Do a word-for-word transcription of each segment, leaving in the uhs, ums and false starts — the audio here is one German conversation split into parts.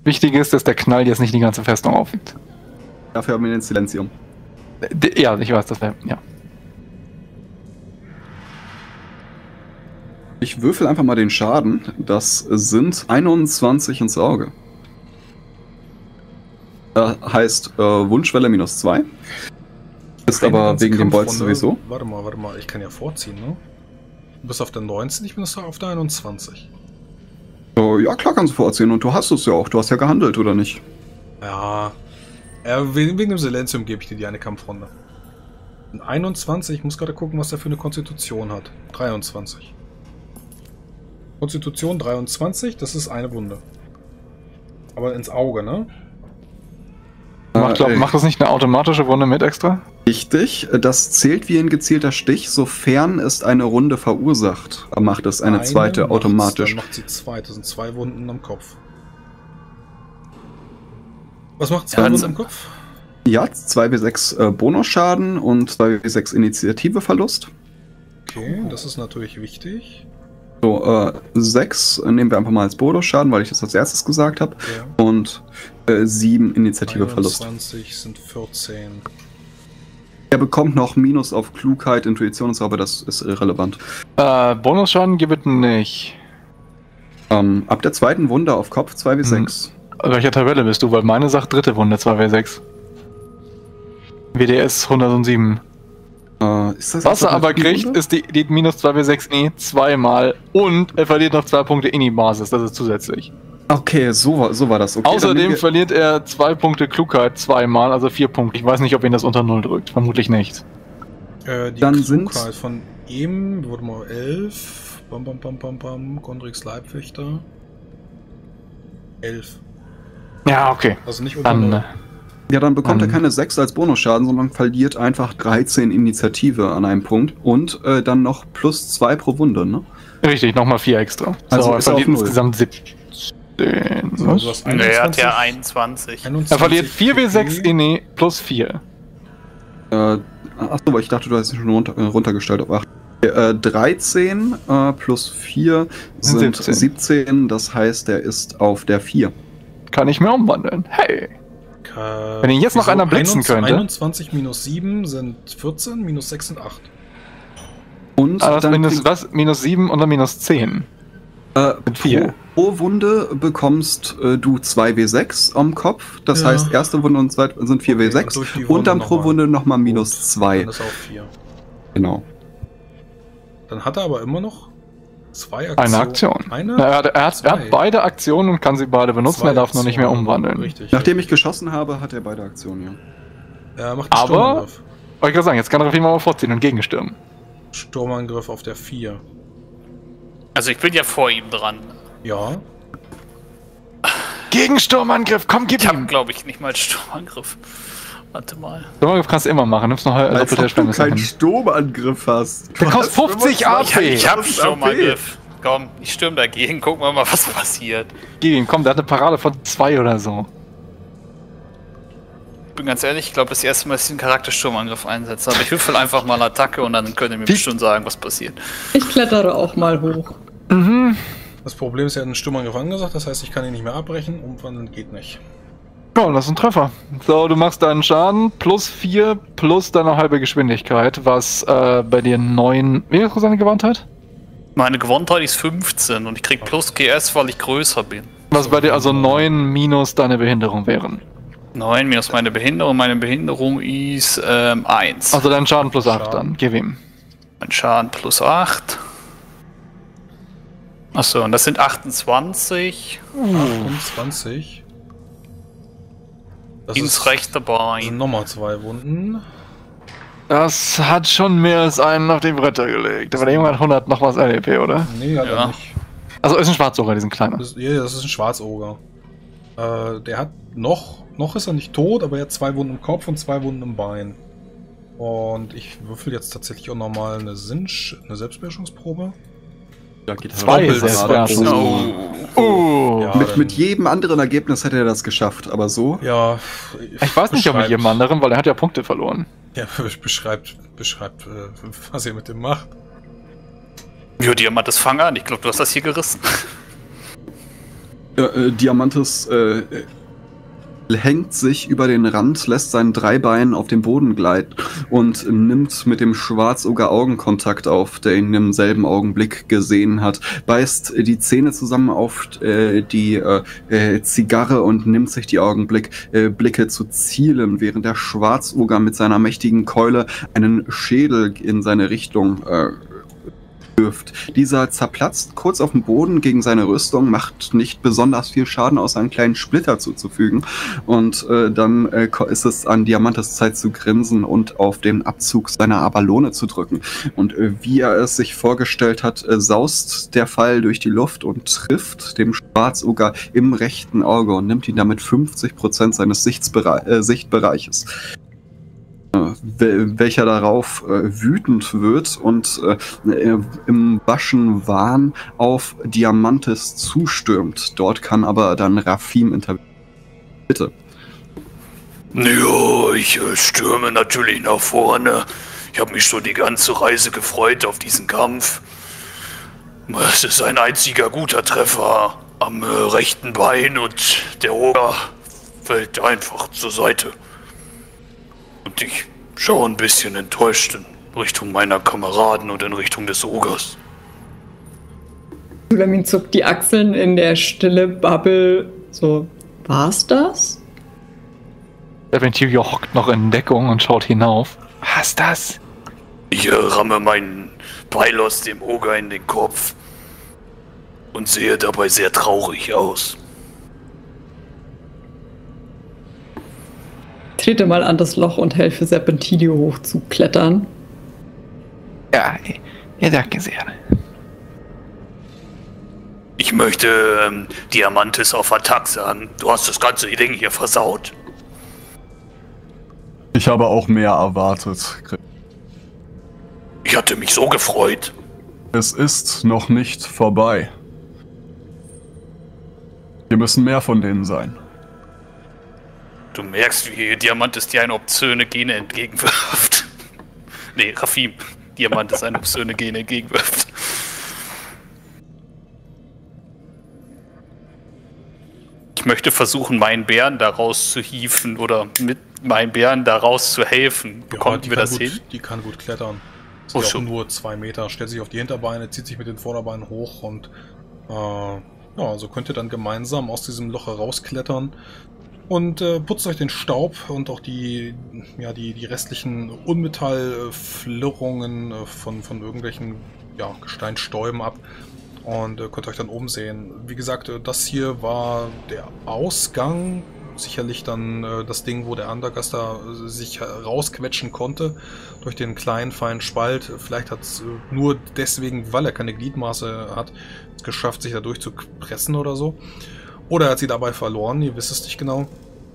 Wichtig ist, dass der Knall jetzt nicht die ganze Festung aufwiegt. Dafür haben wir den Silenzium. D ja, ich weiß, das wäre, ja. Ich würfel einfach mal den Schaden. Das sind einundzwanzig ins Auge. Das heißt, äh, Wunschwelle minus zwei. Ist aber wegen dem Bolz sowieso. Warte mal, warte mal, ich kann ja vorziehen, ne? Du bist auf der neunzehn, ich bin auf der einundzwanzig. Uh, ja, klar kannst du vorziehen und du hast es ja auch. Du hast ja gehandelt, oder nicht? Ja. ja wegen, wegen dem Silenzium gebe ich dir die eine Kampfrunde. einundzwanzig, ich muss gerade gucken, was er für eine Konstitution hat. dreiundzwanzig. Konstitution dreiundzwanzig, das ist eine Wunde. Aber ins Auge, ne? Macht, glaub, macht das nicht eine automatische Wunde mit extra? Richtig, das zählt wie ein gezielter Stich, sofern es eine Runde verursacht. Macht es eine, eine zweite automatisch. Dann macht sie zwei, das sind zwei Wunden am Kopf. Was macht zwei ja, Wunden am Kopf? Ja, zwei W sechs äh, Bonusschaden und zwei W sechs Initiativeverlust. Okay, das ist natürlich wichtig. So, äh, sechs nehmen wir einfach mal als Bonusschaden, weil ich das als erstes gesagt habe. Ja. Und äh, sieben Initiativeverlust. einundzwanzig sind vierzehn. Er bekommt noch Minus auf Klugheit, Intuition und so, aber das ist irrelevant. Äh, Bonusschaden gibt es nicht. Ähm, ab der zweiten Wunde auf Kopf zwei W sechs. Hm. Welcher Tabelle bist du? Weil meine sagt dritte Wunde zwei W sechs. W D S hundertsieben. Äh, ist das Was er aber kriegt, Wunde? Ist die, die minus zwei W sechs nie zweimal und er verliert noch zwei Punkte Ini-Basis, das ist zusätzlich. Okay, so, so war das. Okay, außerdem verliert er zwei Punkte Klugheit zweimal, also vier Punkte. Ich weiß nicht, ob ihn das unter null drückt. Vermutlich nicht. Äh, die Dann Klugheit sind von ihm wurde mal elf. Bam, bam, bam, bam, bam. Gondrix Leibwächter. elf. Ja, okay. Also nicht unter Dann, null. Ja, dann bekommt dann, er keine sechs als Bonusschaden, sondern verliert einfach dreizehn Initiative an einem Punkt und äh, dann noch plus zwei pro Wunde, ne? Richtig, nochmal vier extra. Also so, er verliert insgesamt siebzehn. So, du hast nee, er hat ja einundzwanzig. einundzwanzig. Er verliert vier W sechs Inni plus vier. Äh, achso, ich dachte, du hast ihn schon runter, äh, runtergestellt auf acht. Äh, dreizehn äh, plus vier sind siebzehn. siebzehn, das heißt, er ist auf der vier. Kann ich mir umwandeln. Hey! Ka Wenn ihn jetzt noch Wieso? einer blitzen könnte. einundzwanzig minus sieben sind vierzehn, minus sechs sind acht. Und ah, das dann minus was? Minus sieben und dann minus zehn. Äh, mit vier. Pro, pro Wunde bekommst äh, du zwei W sechs am Kopf. Das ja. heißt, erste Wunde und zweite sind vier W sechs. Und, und dann pro noch Wunde nochmal minus zwei. Dann ist auch vier. Genau. Dann hat er aber immer noch zwei Aktionen. Eine Aktion. Eine? Na, er, hat, er, hat, er hat beide Aktionen und kann sie beide benutzen. Zwei er darf noch nicht mehr umwandeln. Richtig. Nachdem ich geschossen habe, hat er beide Aktionen, ja. Er macht einen Aber, Sturmangriff. wollte ich gerade sagen, jetzt kann er auf jeden Fall mal vorziehen und gegenstürmen. Sturmangriff auf der vier. Also ich bin ja vor ihm dran. Ja. Gegensturmangriff, komm, gib Ich ihm! habe, glaube ich, nicht mal Sturmangriff. Warte mal. Sturmangriff kannst du immer machen, nimmst noch Als doppelte ob du keinen Sturmangriff. Sturmangriff hast. Der kostet fünfzig A Ich, P! ich habe Sturmangriff. Komm, ich stürm dagegen, gucken wir mal, was passiert. Gib ihm, komm, der hat eine Parade von zwei oder so. Ich bin ganz ehrlich, ich glaube, das erste Mal, dass ich den Charakter Sturmangriff einsetze. Aber ich würfel einfach mal Attacke und dann könnt ihr mir bestimmt sagen, was passiert. Ich klettere auch mal hoch. Mhm. Das Problem ist, er hat einen Sturmangriff angesagt, das heißt, ich kann ihn nicht mehr abbrechen. Umwandeln geht nicht. Ja, das ist ein Treffer. So, du machst deinen Schaden plus vier plus deine halbe Geschwindigkeit, was äh, bei dir neun. Wie ist seine Gewandtheit? Meine Gewandtheit ist fünfzehn und ich krieg plus G S, weil ich größer bin. Was bei dir also neun minus deine Behinderung wären. neun minus meine Behinderung. Meine Behinderung ist ähm, eins. Also dein Schaden plus acht Schaden. dann. Gib ihm. Mein Schaden plus acht. Achso, und das sind achtundzwanzig. achtundzwanzig. Das Ins ist, rechte das Bein. sind nochmal zwei Wunden. Das hat schon mehr als einen auf den Bretter gelegt. Aber der Junge hat hundert noch was L E P, oder? Nee, hat Ja. er nicht. Also ist ein Schwarzoger, diesen kleinen. Das, ja, das ist ein Schwarzoger. Äh, der hat noch, noch ist er nicht tot, aber er hat zwei Wunden im Kopf und zwei Wunden im Bein. Und ich würfel jetzt tatsächlich auch nochmal eine Sinch, eine Selbstbeherrschungsprobe. Ja, geht Zwei doppelt Selbstbeherrschung. gerade. Oh. Oh. Ja, Mit, dann- mit jedem anderen Ergebnis hätte er das geschafft, aber so. Ja. Ich weiß nicht, ob mit beschreibt- jedem anderen, weil er hat ja Punkte verloren. Ja, beschreibt, beschreibt, äh, was ihr mit dem macht. Ja, die haben das Fang an. Ich glaube, du hast das hier gerissen. Äh, Diamantes äh, hängt sich über den Rand, lässt seinen Dreibein auf den Boden gleiten und nimmt mit dem Schwarzoger Augenkontakt auf, der ihn im selben Augenblick gesehen hat, beißt die Zähne zusammen auf äh, die äh, Zigarre und nimmt sich die Augenblick äh, Blicke zu zielen, während der Schwarzoger mit seiner mächtigen Keule einen Schädel in seine Richtung äh, wirft. Dieser zerplatzt kurz auf dem Boden gegen seine Rüstung, macht nicht besonders viel Schaden, außer einen kleinen Splitter zuzufügen. Und äh, dann äh, ist es an Diamantes Zeit zu grinsen und auf den Abzug seiner Abalone zu drücken. Und äh, wie er es sich vorgestellt hat, äh, saust der Pfeil durch die Luft und trifft dem Schwarzoger im rechten Auge und nimmt ihn damit fünfzig Prozent seines Sichtsbere äh, Sichtbereiches. Welcher darauf äh, wütend wird und äh, im waschen Wahn auf Diamantes zustürmt. Dort kann aber dann Rafim intervenieren. Bitte. Ja, ich äh, stürme natürlich nach vorne. Ich habe mich schon die ganze Reise gefreut auf diesen Kampf. Es ist ein einziger guter Treffer am äh, rechten Bein und der Oger fällt einfach zur Seite. Und ich schaue ein bisschen enttäuscht in Richtung meiner Kameraden und in Richtung des Ogers. Sulamin zuckt die Achseln in der Stille Bubble. So, war's das? Serpentilio hockt noch in Deckung und schaut hinauf. Was ist das? Ich äh, ramme meinen Pfeil aus dem Oger in den Kopf und sehe dabei sehr traurig aus. Trete mal an das Loch und helfe Serpentilio hochzuklettern. Ja, ja, danke sehr. Ich möchte ähm, Diamantes auf Attack sagen. Du hast das ganze Ding hier versaut. Ich habe auch mehr erwartet. Ich hatte mich so gefreut. Es ist noch nicht vorbei. Wir müssen mehr von denen sein. Du merkst, wie Diamantes dir eine obszöne Gene entgegenwirft. Nee, Rafim. Diamantes eine obszöne Gene entgegenwirft. Ich möchte versuchen, meinen Bären da rauszuhieven oder mit meinen Bären da raus zu helfen. Bekommen ja, wir das gut, hin? Die kann gut klettern. Ist Oh, ja auch schon. nur zwei Meter. Stellt sich auf die Hinterbeine, zieht sich mit den Vorderbeinen hoch und äh, ja, so könnt ihr dann gemeinsam aus diesem Loch herausklettern. Und äh, putzt euch den Staub und auch die, ja, die, die restlichen Unmetallflirrungen äh, von, von irgendwelchen ja, Gesteinsstäuben ab und äh, könnt euch dann umsehen. Wie gesagt, äh, das hier war der Ausgang. Sicherlich dann äh, das Ding, wo der Undergaster äh, sich rausquetschen konnte durch den kleinen, feinen Spalt. Vielleicht hat es äh, nur deswegen, weil er keine Gliedmaße hat, es geschafft, sich da durchzupressen oder so. Oder er hat sie dabei verloren, ihr wisst es nicht genau.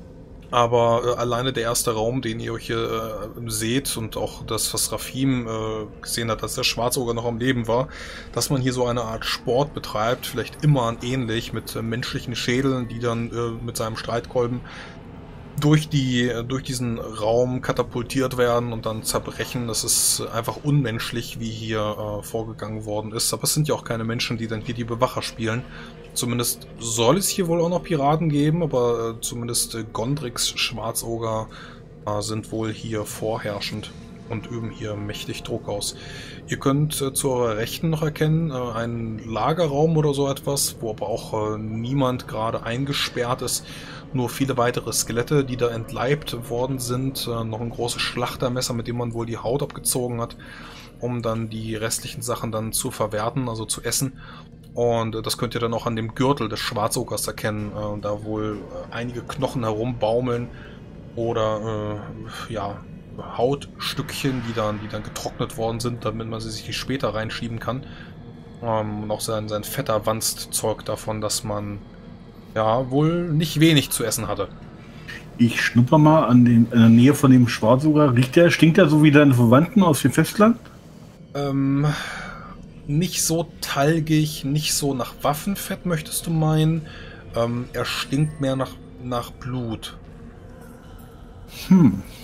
Aber äh, alleine der erste Raum, den ihr euch hier äh, seht und auch das, was Rafim äh, gesehen hat, dass der Schwarzoger noch am Leben war, dass man hier so eine Art Sport betreibt, vielleicht immer ähnlich mit äh, menschlichen Schädeln, die dann äh, mit seinem Streitkolben durch, die, äh, durch diesen Raum katapultiert werden und dann zerbrechen. Das ist einfach unmenschlich, wie hier äh, vorgegangen worden ist. Aber es sind ja auch keine Menschen, die dann hier die Bewacher spielen. Zumindest soll es hier wohl auch noch Piraten geben, aber äh, zumindest äh, Gondrix Schwarzoger äh, sind wohl hier vorherrschend und üben hier mächtig Druck aus. Ihr könnt äh, zu eurer Rechten noch erkennen, äh, einen Lagerraum oder so etwas, wo aber auch äh, niemand gerade eingesperrt ist. Nur viele weitere Skelette, die da entleibt worden sind. Äh, noch ein großes Schlachtermesser, mit dem man wohl die Haut abgezogen hat, um dann die restlichen Sachen dann zu verwerten, also zu essen. Und äh, das könnt ihr dann auch an dem Gürtel des Schwarzogers erkennen, äh, da wohl äh, einige Knochen herumbaumeln oder äh, ja, Hautstückchen, die dann, die dann getrocknet worden sind, damit man sie sich später reinschieben kann. Ähm, und auch sein, sein fetter Wanst zeugt davon, dass man ja wohl nicht wenig zu essen hatte. Ich schnupper mal an den, in der Nähe von dem Schwarzoger. Riecht der, stinkt der so wie deine Verwandten aus dem Festland? Ähm, nicht so talgig, nicht so nach Waffenfett, möchtest du meinen. Ähm, er stinkt mehr nach, nach Blut. Hm.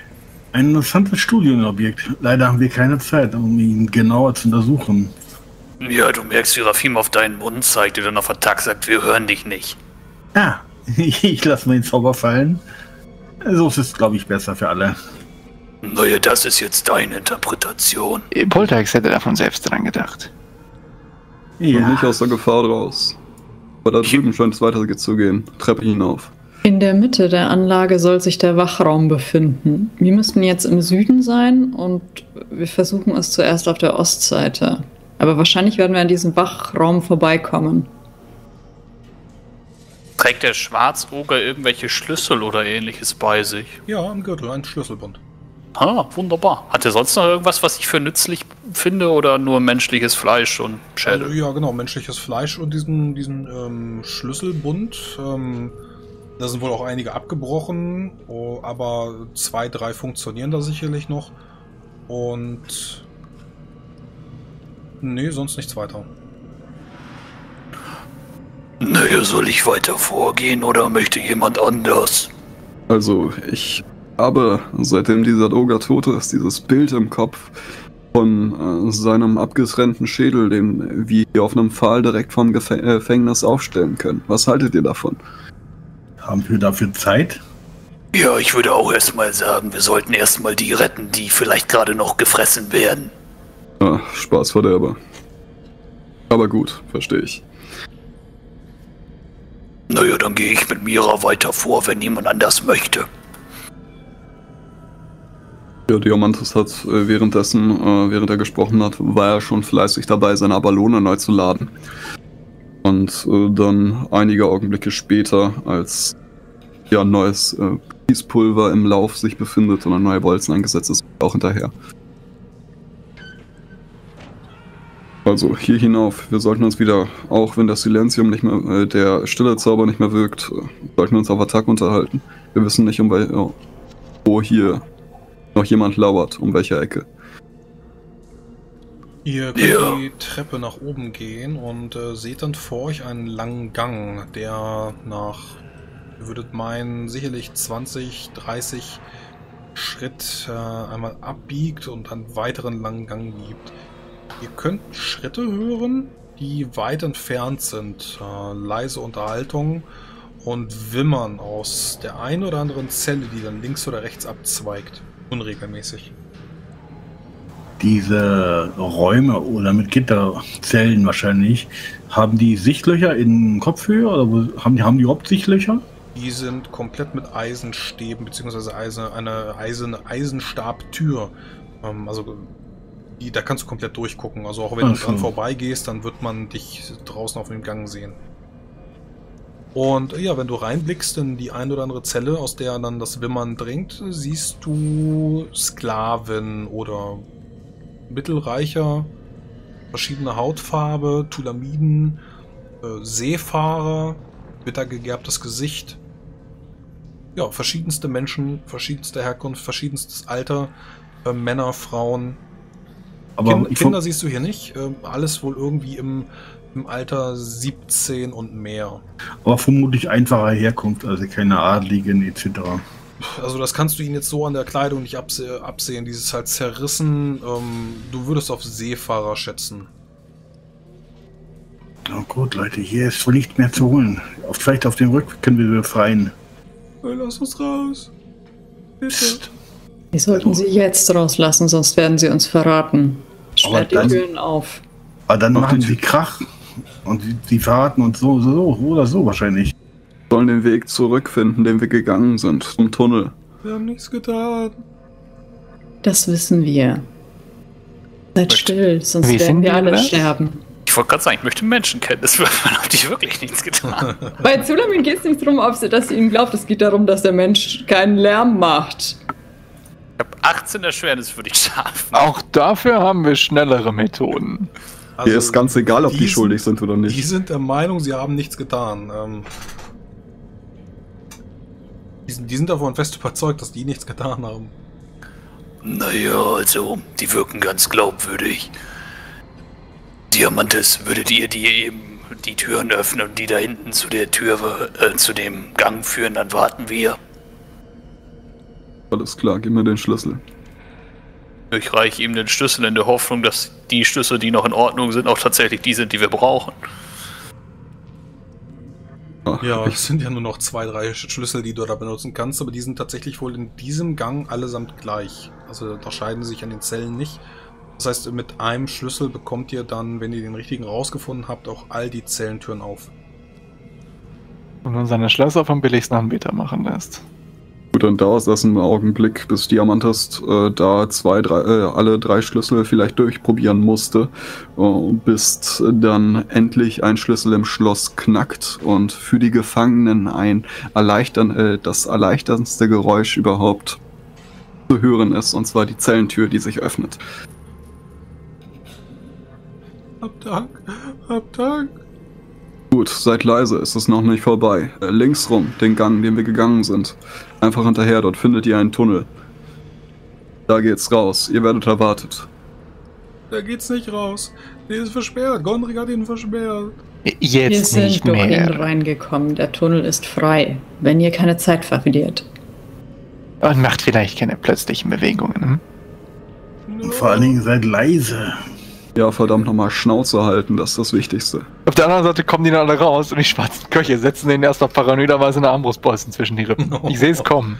Ein interessantes Studienobjekt. Leider haben wir keine Zeit, um ihn genauer zu untersuchen. Ja, du merkst, wie Rafim auf deinen Mund zeigt, der dann auf Attack sagt, wir hören dich nicht. Ah, ich lasse mal den Zauber fallen. So ist es, glaube ich, besser für alle. Naja, das ist jetzt deine Interpretation. Poltergeist hätte davon selbst dran gedacht. Und Ja, nicht aus der Gefahr raus. Aber da drüben scheint es weiter zu gehen. Treppe hinauf. In der Mitte der Anlage soll sich der Wachraum befinden. Wir müssten jetzt im Süden sein und wir versuchen es zuerst auf der Ostseite. Aber wahrscheinlich werden wir an diesem Wachraum vorbeikommen. Trägt der Schwarzoger irgendwelche Schlüssel oder ähnliches bei sich? Ja, am Gürtel, ein Schlüsselbund. Ah, wunderbar. Hat er sonst noch irgendwas, was ich für nützlich finde oder nur menschliches Fleisch und Schädel? Also, ja, genau, menschliches Fleisch und diesen, diesen ähm, Schlüsselbund. Ähm, da sind wohl auch einige abgebrochen, oh, aber zwei, drei funktionieren da sicherlich noch. Und nee, sonst nichts weiter. Naja, soll ich weiter vorgehen oder möchte jemand anders? Also, ich habe, seitdem dieser Doga tot ist, dieses Bild im Kopf von äh, seinem abgetrennten Schädel, den wir hier auf einem Pfahl direkt vom Gefä äh, Gefängnis aufstellen können. Was haltet ihr davon? haben wir dafür Zeit? Ja, ich würde auch erstmal sagen, wir sollten erstmal die retten, die vielleicht gerade noch gefressen werden. Ah, Spaßverderber. Aber gut, verstehe ich. Naja, dann gehe ich mit Mira weiter vor, wenn niemand anders möchte. Ja, Diamantis hat äh, währenddessen, äh, während er gesprochen hat, war er schon fleißig dabei, seine Ballone neu zu laden. Und äh, dann einige Augenblicke später, als ja neues äh, Kiespulver im Lauf sich befindet und ein neuer Bolzen eingesetzt ist, auch hinterher. Also hier hinauf, wir sollten uns wieder, auch wenn das Silenzium nicht mehr, äh, der Stille-Zauber nicht mehr wirkt, äh, sollten wir uns auf Attack unterhalten. Wir wissen nicht, um wel oh, wo hier noch jemand lauert, um welche Ecke. Ihr könnt Ja. die Treppe nach oben gehen und äh, seht dann vor euch einen langen Gang, der nach, ihr würdet meinen, sicherlich zwanzig, dreißig Schritt äh, einmal abbiegt und einen weiteren langen Gang gibt. Ihr könnt Schritte hören, die weit entfernt sind, äh, leise Unterhaltung und Wimmern aus der einen oder anderen Zelle, die dann links oder rechts abzweigt, unregelmäßig. Diese Räume oder mit Gitterzellen wahrscheinlich, haben die Sichtlöcher in Kopfhöhe oder wo, haben die haben die überhaupt Sichtlöcher? Die sind komplett mit Eisenstäben bzw. Eisen, eine Eisen, Eisenstabtür. Ähm, also die, da kannst du komplett durchgucken. Also auch wenn Ach du so. dran vorbeigehst, dann wird man dich draußen auf dem Gang sehen. Und ja, wenn du reinblickst in die ein oder andere Zelle, aus der dann das Wimmern dringt, siehst du Sklaven oder Mittelreicher, verschiedene Hautfarbe, Tulamiden, äh, Seefahrer, bittergegerbtes Gesicht. Ja, verschiedenste Menschen, verschiedenste Herkunft, verschiedenstes Alter, äh, Männer, Frauen. Aber kind, ich Kinder siehst du hier nicht, äh, alles wohl irgendwie im, im Alter siebzehn und mehr. aber vermutlich einfacher Herkunft, also keine Adligen et cetera. Also das kannst du ihnen jetzt so an der Kleidung nicht abse absehen. Dieses halt zerrissen, ähm, du würdest auf Seefahrer schätzen. Oh gut, Leute, hier ist wohl nicht mehr zu holen. Auf, vielleicht auf dem Rückweg können wir befreien. Lass uns raus. Bitte. Psst. Wir sollten sie jetzt rauslassen, sonst werden sie uns verraten. Sperrt die dann- Türen auf. Aber dann Mach machen die- sie Krach. Und sie, sie verraten uns so, so, so oder so wahrscheinlich. Wir sollen den Weg zurückfinden, den wir gegangen sind, zum Tunnel. Wir haben nichts getan. Das wissen wir. Seid still, sonst Wie werden finden wir wir alle das? sterben. Ich wollte gerade sagen, ich möchte Menschenkenntnis würfeln, ob die wirklich nichts getan. Bei Zulamin geht es nicht darum, ob sie, dass sie ihnen glaubt. Es geht darum, dass der Mensch keinen Lärm macht. Ich habe achtzehn Erschwernis, würde ich schaffen. Auch dafür haben wir schnellere Methoden. Also, Hier ist ganz egal, ob die, die schuldig sind oder Die nicht. sind der Meinung, sie haben nichts getan. Ähm, die, sind, die sind davon fest überzeugt, dass die nichts getan haben. Naja, also, die wirken ganz glaubwürdig. Diamantes, würdet ihr die eben die Türen öffnen und die da hinten zu der Tür, äh, zu dem Gang führen, dann warten wir. Alles klar, gib mir den Schlüssel. Ich reiche ihm den Schlüssel in der Hoffnung, dass die Schlüssel, die noch in Ordnung sind, auch tatsächlich die sind, die wir brauchen. Ach, Ja, ich, es sind ja nur noch zwei, drei Schlüssel, die du da benutzen kannst, aber die sind tatsächlich wohl in diesem Gang allesamt gleich. Also unterscheiden sich an den Zellen nicht. Das heißt, mit einem Schlüssel bekommt ihr dann, wenn ihr den richtigen rausgefunden habt, auch all die Zellentüren auf. Und dann seine Schlösser vom billigsten Anbieter machen lässt. gut, dann dauert das einen Augenblick, bis Diamantist äh, da zwei, drei, äh, alle drei Schlüssel vielleicht durchprobieren musste, äh, bis dann endlich ein Schlüssel im Schloss knackt und für die Gefangenen ein erleichtern, äh, das erleichterndste Geräusch überhaupt zu hören ist, und zwar die Zellentür, die sich öffnet. Hab Dank, hab Dank. Gut, seid leise, es ist noch nicht vorbei. Äh, links rum, den Gang, den wir gegangen sind. Einfach hinterher, dort findet ihr einen Tunnel. Da geht's raus, ihr werdet erwartet. Da geht's nicht raus. Der ist versperrt. Gondrik hat ihn versperrt. Wir Jetzt sind nicht durch ihn mehr. reingekommen. Der Tunnel ist frei, wenn ihr keine Zeit verliert. Und macht vielleicht keine plötzlichen Bewegungen. Hm? Und vor allen Dingen seid leise. Ja, verdammt nochmal Schnauze halten, das ist das Wichtigste. Auf der anderen Seite kommen die dann alle raus und die schwarzen Köche setzen den erst noch paranoiderweise eine Armbrustbolzen zwischen die Rippen. Ich sehe es kommen.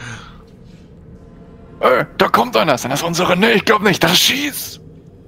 Äh, da kommt einer, sind das unsere? Nee, ich glaube nicht, das schießt!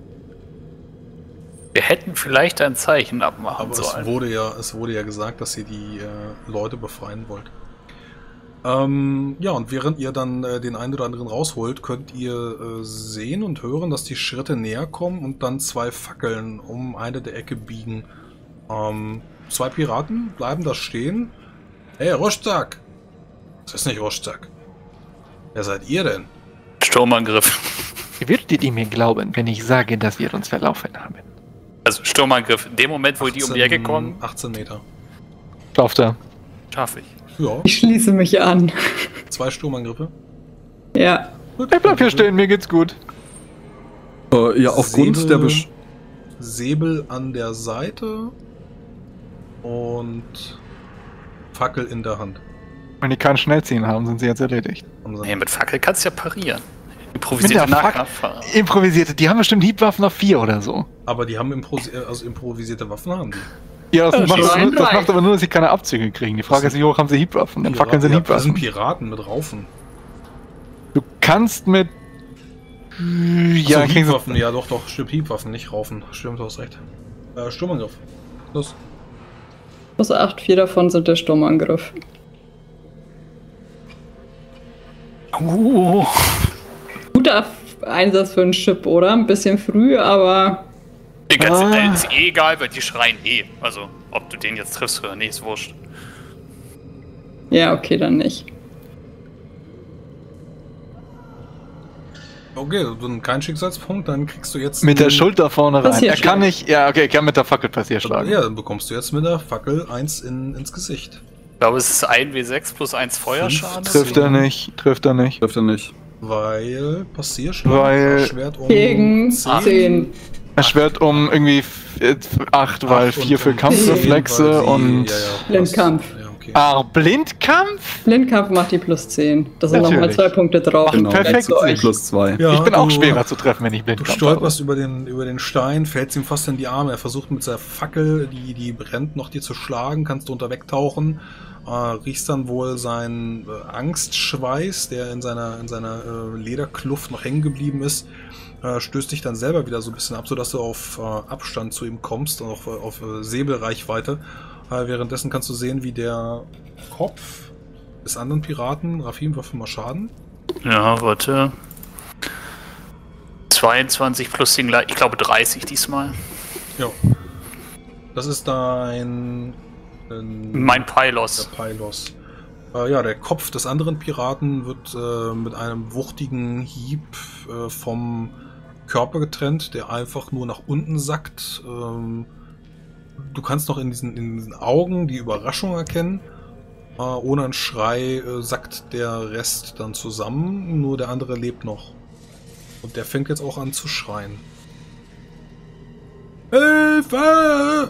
Wir hätten vielleicht ein Zeichen abmachen Aber es sollen. wurde ja, es wurde ja gesagt, dass ihr die äh, Leute befreien wollt. Ähm, ja, und während ihr dann äh, den einen oder anderen rausholt, könnt ihr äh, sehen und hören, dass die Schritte näher kommen und dann zwei Fackeln um eine der Ecke biegen. Ähm, zwei Piraten bleiben da stehen. Hey, Rostak! Das ist nicht Rostak. Wer seid ihr denn? Sturmangriff. Würdet ihr mir glauben, wenn ich sage, dass wir uns verlaufen haben? Also Sturmangriff. In dem Moment, wo die um die Ecke kommen, achtzehn Meter. Lauft er. schaffe ich. Ja, Ich schließe mich an. zwei Sturmangriffe. Ja. Gut, Ich bleib hier stehen, mir geht's gut. Äh, ja, aufgrund Säbel- der Besch Säbel an der Seite und Fackel in der Hand. Wenn die keinen Schnellziehen haben, sind sie jetzt erledigt. Haben sie- Nee, mit Fackel kannst du ja parieren. Mit Improvisierte der Fac- Nahkampf. Improvisierte, die haben bestimmt Hiebwaffen auf vier oder so. Aber die haben impro- also improvisierte Waffen, haben die. Ja, das, Ja, macht, schießen. das macht aber nur, dass sie keine Abzüge kriegen. Die Frage ist, wie hoch haben sie Hiebwaffen? Dann fackeln sie Ja, das sind Hiebwaffen. Piraten mit Raufen. Du kannst mit... Ja, Ja, kriegen sie... Hiebwaffen, ja doch, doch, stimmt, Hiebwaffen, nicht Raufen. Stimmt, du hast recht. Äh, Sturmangriff. Los. Plus acht, vier davon sind der Sturmangriff. Uh, Guter Einsatz für einen Chip, oder? Ein bisschen früh, aber die ganze Ah. Welt ist eh egal, weil die schreien eh. Also, ob du den jetzt triffst oder nicht, ist wurscht. ja, okay, dann nicht. Okay, dann kein Schicksalspunkt, dann kriegst du jetzt... Mit der einen- Schulter vorne rein. Er Passierschlag. kann nicht... Ja, okay, er kann mit der Fackel Passierschlagen. Ja, dann bekommst du jetzt mit der Fackel eins in, ins Gesicht. Ich glaube, es ist ein W sechs plus eins Feuerschaden. Trifft er nicht, trifft er nicht. trifft er nicht. Weil Passierschlag Weil- Schwert um Gegen zehn. Erschwert um irgendwie acht, weil Acht und vier für um Kampfreflexe zehn, weil sie- und... ja, ja, Blindkampf. Ja, okay. Ah, Blindkampf? Blindkampf macht die plus zehn. Das sind nochmal Natürlich. zwei Punkte drauf. Genau. Perfekt. Zu euch. Plus zwei. Ja, Ich bin auch du- schwerer zu treffen, wenn ich Du Blindkampf stolperst über den, über den Stein, fällst ihm fast in die Arme. Er versucht mit seiner Fackel, die, die brennt, noch dir zu schlagen. Kannst drunter wegtauchen. Äh, riechst dann wohl seinen äh, Angstschweiß, der in seiner, in seiner äh, Lederkluft noch hängen geblieben ist. Äh, stößt dich dann selber wieder so ein bisschen ab, sodass du auf äh, Abstand zu ihm kommst und auf, auf äh, Säbelreichweite. Äh, währenddessen kannst du sehen, wie der Kopf des anderen Piraten, Rafim, würfel mal Schaden. Ja, warte. zweiundzwanzig plus den gleich, ich glaube dreißig diesmal. Ja. Das ist dein... ein- Mein Pylos. Der Pylos. Äh, ja, der Kopf des anderen Piraten wird äh, mit einem wuchtigen Hieb äh, vom Körper getrennt, der einfach nur nach unten sackt. Ähm, du kannst noch in diesen, in diesen Augen die Überraschung erkennen. Äh, ohne einen Schrei äh, sackt der Rest dann zusammen, nur der andere lebt noch. Und der fängt jetzt auch an zu schreien. Hilfe!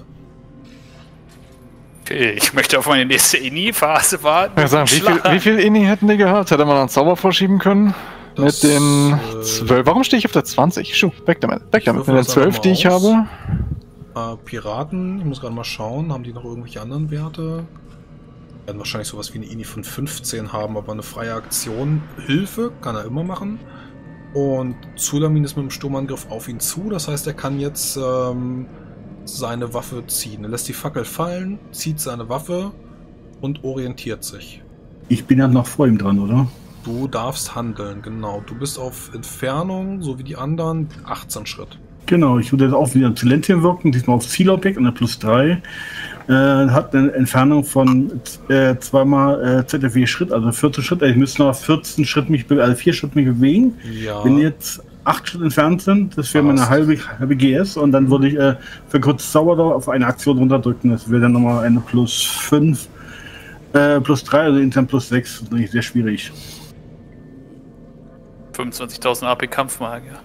Okay, ich möchte auf meine nächste Ini-Phase warten. Ja, sagen, wie, viel, wie viel Inni hätten die gehabt? Hätte man einen Zauber vorschieben können? Das, Mit den äh, zwölf. Warum stehe ich auf der zwanzig? Schuh, weg damit. Weg Ich damit. würfel Mit den das zwölf, einfach die ich mal aus. habe. Äh, Piraten, ich muss gerade mal schauen, haben die noch irgendwelche anderen Werte? Werden wahrscheinlich sowas wie eine I N I von fünfzehn haben, aber eine freie Aktion, Hilfe, kann er immer machen. Und Zulamin ist mit dem Sturmangriff auf ihn zu, das heißt, er kann jetzt ähm, seine Waffe ziehen. Er lässt die Fackel fallen, zieht seine Waffe und orientiert sich. Ich bin ja noch vor ihm dran, oder? Du darfst handeln, genau. Du bist auf Entfernung, so wie die anderen, achtzehn Schritt. Genau, ich würde jetzt auch wieder Silentien wirken, diesmal auf Zielobjekt, eine plus drei. Äh, hat eine Entfernung von äh, zweimal äh, Z F W Schritt, also vierzehn Schritt. Ich müsste noch vierzehn Schritt mich, be- also vier Schritt mich bewegen. Ja. Wenn jetzt acht Schritt entfernt sind, das wäre meine Passt. halbe, halbe G S und dann würde ich äh, für kurz Zauber auf eine Aktion runterdrücken. Das wäre dann nochmal eine plus fünf, äh, plus drei, also insgesamt plus sechs. Das ist nicht sehr schwierig. fünfundzwanzigtausend A P Kampfmagier.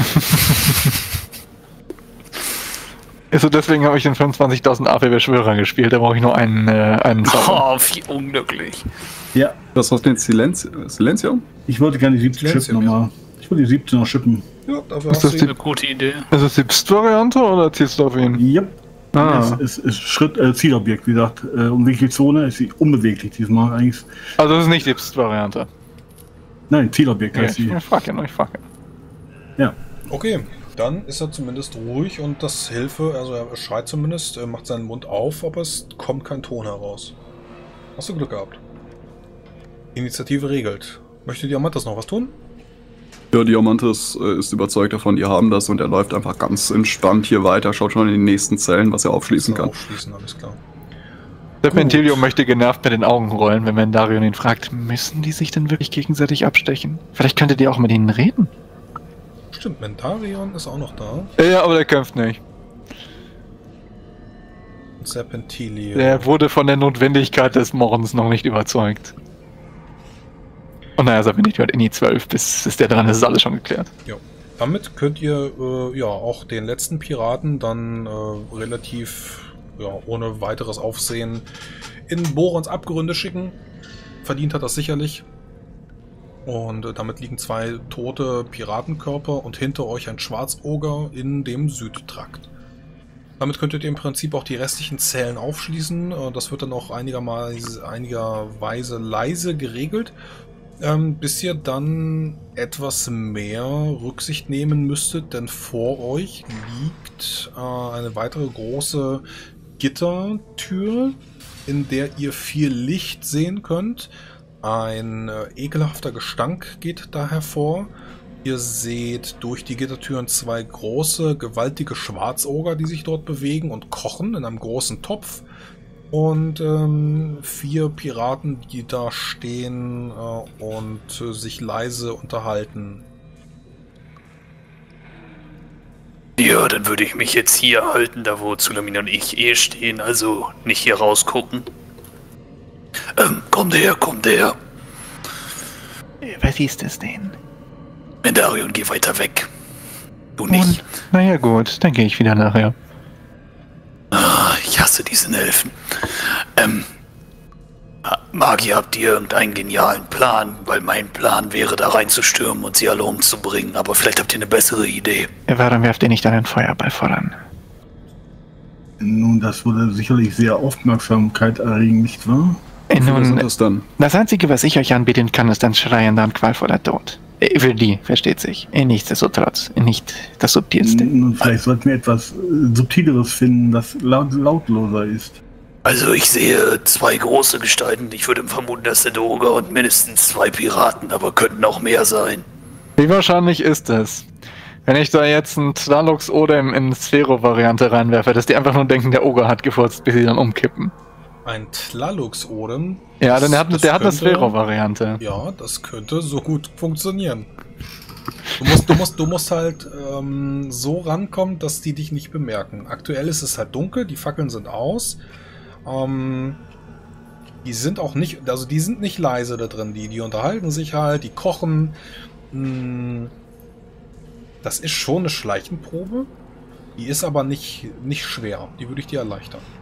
Also deswegen habe ich den fünfundzwanzigtausend A P Beschwörer gespielt. Da brauche ich nur einen, äh, einen Zauber. Oh, wie unglücklich. Ja, Was hast du denn Silenz Silenzium? ich wollte gerne die siebzehn Silenzium, schippen nochmal. Ich würde die siebzehn noch schippen. Ja, dafür Ist hast das du die- Eine gute Idee. Ist das die Pst-Variante oder ziehst du auf ihn? Yep. Ah. Es ist, ist Schritt, äh, Zielobjekt, wie gesagt. Äh, unbewegliche Zone ist sie unbeweglich diesmal eigentlich. Also das ist nicht die Pst-Variante. Nein, Zielobjekt Okay, heißt ich sie. frage ja nur, ich frage ja. Ja. Okay, dann ist er zumindest ruhig und das Hilfe, also er schreit zumindest, er macht seinen Mund auf, aber es kommt kein Ton heraus. Hast du Glück gehabt. Initiative regelt. Möchte Diamantas noch was tun? Ja, Diamantes äh, ist überzeugt davon, die haben das und er läuft einfach ganz entspannt hier weiter, schaut schon in die nächsten Zellen, was er aufschließen kann. Aufschließen, alles klar. Serpentilio möchte genervt mit den Augen rollen, wenn Mendarion ihn fragt, müssen die sich denn wirklich gegenseitig abstechen? Vielleicht könntet ihr auch mit ihnen reden. Stimmt, Mentarion ist auch noch da. Ja, aber der kämpft nicht. Serpentilio. Der wurde von der Notwendigkeit des Mordens noch nicht überzeugt. Und naja, Serpentilio hat Inni zwölf, bis, bis der dran ist, ist alles schon geklärt. Ja. Damit könnt ihr äh, ja auch den letzten Piraten dann äh, relativ ja, ohne weiteres Aufsehen in Borons Abgründe schicken. Verdient hat das sicherlich. Und äh, damit liegen zwei tote Piratenkörper und hinter euch ein Schwarzoger in dem Südtrakt. Damit könntet ihr im Prinzip auch die restlichen Zellen aufschließen. Äh, das wird dann auch einigerweise, einigerweise leise geregelt. Ähm, bis ihr dann etwas mehr Rücksicht nehmen müsstet, denn vor euch liegt äh, eine weitere große Gittertür, in der ihr viel Licht sehen könnt. Ein äh, ekelhafter Gestank geht da hervor. Ihr seht durch die Gittertüren zwei große, gewaltige Schwarzoger, die sich dort bewegen und kochen in einem großen Topf. Und ähm, vier Piraten, die da stehen äh, und äh, sich leise unterhalten. Ja, dann würde ich mich jetzt hier halten, da wo Zulamin und ich eh stehen, also nicht hier rausgucken. Ähm, kommt her, kommt her. Was ist das denn? Mendarion, geh weiter weg. Du nicht. Und, naja gut, dann gehe ich wieder nachher. Ah, ich hasse diesen Elfen. Ähm, Magier, habt ihr irgendeinen genialen Plan? Weil mein Plan wäre, da reinzustürmen und sie alle umzubringen. Aber vielleicht habt ihr eine bessere Idee. Warum werft ihr nicht einen Feuerball voran? Nun, das würde sicherlich sehr Aufmerksamkeit erregen, nicht wahr? Wie viele sind Nun, das dann? das Einzige, was ich euch anbieten kann, ist ein schreiender und qualvoller Tod. Äh, Für die, versteht sich. Äh, Nichtsdestotrotz, nicht das Subtilste. Nun, vielleicht sollten wir etwas äh, Subtileres finden, das laut, lautloser ist. Also ich sehe zwei große Gestalten. Ich würde vermuten, das sind Oger und mindestens zwei Piraten, aber könnten auch mehr sein. Wie wahrscheinlich ist es? Wenn ich da jetzt einen Tlalox oder in, in Sphero-Variante reinwerfe, dass die einfach nur denken, der Oger hat gefurzt, bis sie dann umkippen. Ein Tlalux-Odem. Ja, denn der hat, Das der hat eine könnte- Sphero-Variante. Ja, das könnte so gut funktionieren. Du musst, du musst, du musst halt ähm, so rankommen, dass die dich nicht bemerken. Aktuell ist es halt dunkel, die Fackeln sind aus. Ähm, die sind auch nicht, also die sind nicht leise da drin. Die, die unterhalten sich halt, die kochen. Hm, das ist schon eine Schleichenprobe. Die ist aber nicht, nicht schwer. Die würde ich dir erleichtern. Ich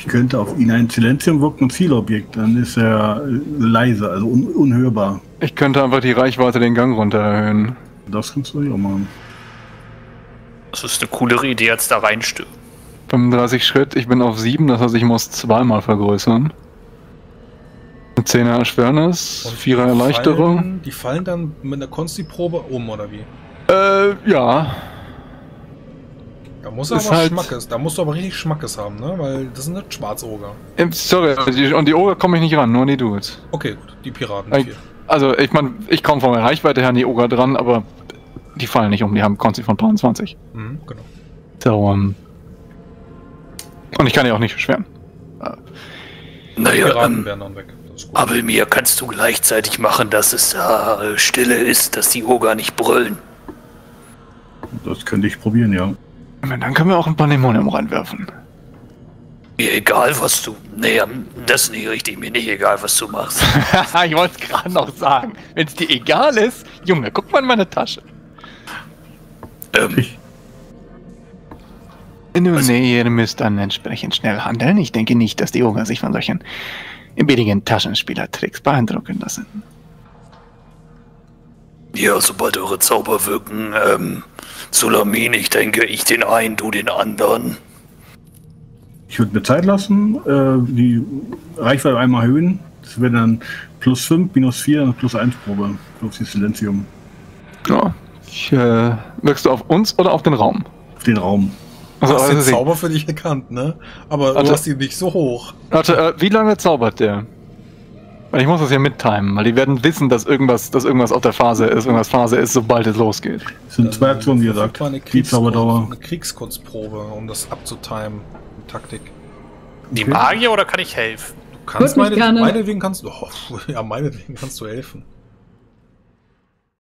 Ich könnte auf ihn ein Silenzium wirken und Zielobjekt, dann ist er äh, leise, also un unhörbar. Ich könnte einfach die Reichweite den Gang runter erhöhen. Das kannst du auch machen. Das ist eine coolere Idee, als da reinstürmen. fünfunddreißig Schritt, ich bin auf sieben, das heißt, ich muss zweimal vergrößern. Eine zehner Erschwernis, Und vierer die Erleichterung. Fallen, die fallen dann mit einer Konsti-Probe um, oder wie? Äh, ja. Da muss er Ist aber halt- Schmackes, da musst du aber richtig Schmackes haben, ne? Weil das sind nicht Schwarzoger. Ähm, Sorry, die- und die Oger komme ich nicht ran, nur an die Dudes. Okay, gut, die Piraten. Ich- vier. Also, ich meine, ich komme von der Reichweite her an die Oger dran, aber die fallen nicht um, die haben Konzi von dreiundzwanzig. Mhm, genau. So, ähm. Und ich kann ja auch nicht beschweren. Die Naja, Piraten ähm, wären dann weg. Das ist gut. aber mir kannst du gleichzeitig machen, dass es da äh, Stille ist, dass die Oger nicht brüllen. Das könnte ich probieren, ja. Dann können wir auch ein Pandemonium reinwerfen. Mir egal, was du... Nee, ähm, das ist nicht richtig, mir nicht egal, was du machst. Ich wollte es gerade noch sagen. Wenn es dir egal ist, Junge, guck mal in meine Tasche. ähm, Ich, Nun, Also- nee, ihr müsst dann entsprechend schnell handeln. Ich denke nicht, dass die Oger sich von solchen billigen Taschenspielertricks beeindrucken lassen. ja, sobald eure Zauber wirken, ähm, Sulamin, ich denke, ich den einen, du den anderen. ich würde mir Zeit lassen, äh, die Reichweite einmal erhöhen. Das wäre dann plus fünf, minus vier und plus eins Probe. Plus die Silenzium. Ja. Ich, äh, wirkst du auf uns oder auf den Raum? Auf den Raum. Du Also, hast den also, Zauber für dich erkannt, ne? Aber Warte. du hast ihn nicht so hoch. warte, äh, wie lange zaubert der? Weil ich muss das ja mittimen, weil die werden wissen, dass irgendwas, dass irgendwas auf der Phase ist, irgendwas Phase ist, sobald es losgeht. Das sind zwei Aktionen, wie gesagt. Verfügbar eine Die Kriegskunst- Zauberdauer. Eine Kriegskunstprobe, um das abzutimen. Taktik. Die Magier oder kann ich helfen? Du kannst Würde mich meine, gerne- meinetwegen kannst du. Oh, ja, meinetwegen kannst du helfen.